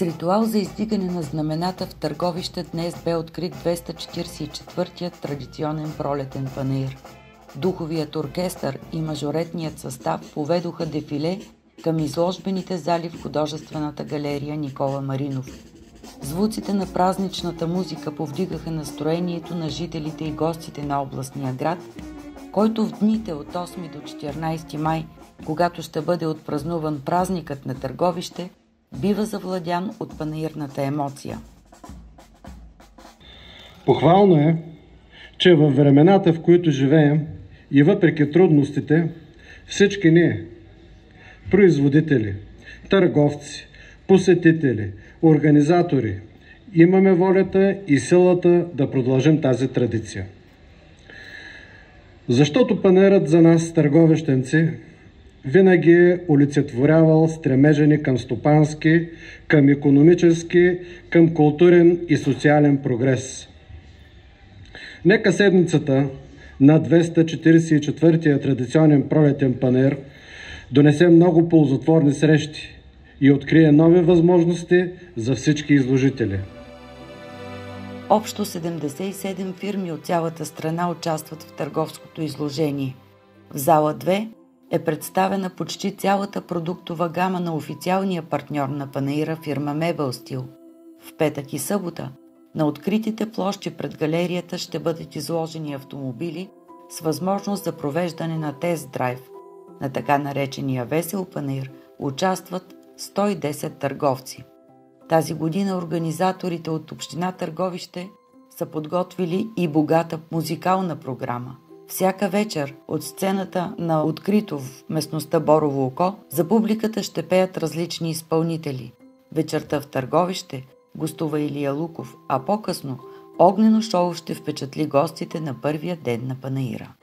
ритуал за издигане на знамената в Търговище днес бе открит 244-тият традиционен пролетен панаир. Духовият оркестър и мажоретният състав поведоха дефиле към изложбените зали в художествената галерия Никола Маринов. Звуците на празничната музика повдигаха настроението на жителите и гостите на областния град, който в дните от 8 до 14 май, когато ще бъде отпразнуван празникът на Търговище, бива завладян от панаирната емоция. Похвално е, че във времената, в които живеем и въпреки трудностите, всички ние, производители, търговци, посетители, организатори, имаме волята и силата да продължим тази традиция. Защото панаирът за нас, търговищенци, винаги е олицетворявал стремежа ни към стопански, към икономически, към културен и социален прогрес. Нека седмицата на 244-тия традиционен пролетен панаир донесе много ползотворни срещи и открие нови възможности за всички изложители. Общо 77 фирми от цялата страна участват в търговското изложение. В зала 2 е представена почти цялата продуктова гама на официалния партньор на панаира фирма Мебелстил. В петък и събота на откритите площи пред галерията ще бъдат изложени автомобили с възможност за провеждане на тест-драйв. На така наречения весел панаир участват 110 търговци. Тази година организаторите от община Търговище са подготвили и богата музикална програма. Всяка вечер от сцената на открито в местността Борово око за публиката ще пеят различни изпълнители. Вечерта в Търговище гостува Илия Луков, а по-късно огнено шоу ще впечатли гостите на първия ден на панаира.